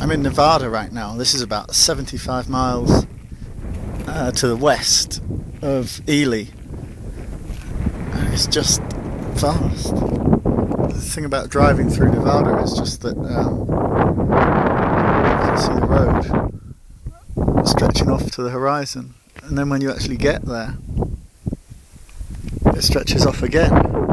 I'm in Nevada right now. This is about 75 miles to the west of Ely. And it's just vast. The thing about driving through Nevada is just that you can see the road stretching off to the horizon. And then when you actually get there, it stretches off again.